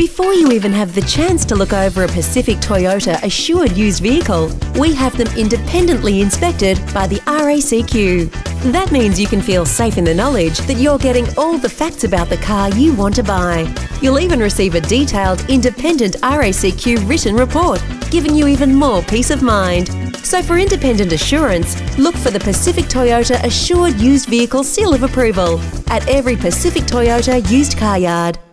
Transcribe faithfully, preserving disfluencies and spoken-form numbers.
Before you even have the chance to look over a Pacific Toyota Assured used vehicle, we have them independently inspected by the R A C Q. That means you can feel safe in the knowledge that you're getting all the facts about the car you want to buy. You'll even receive a detailed, independent R A C Q written report, giving you even more peace of mind. So for independent assurance, look for the Pacific Toyota Assured Used Vehicle Seal of Approval at every Pacific Toyota used car yard.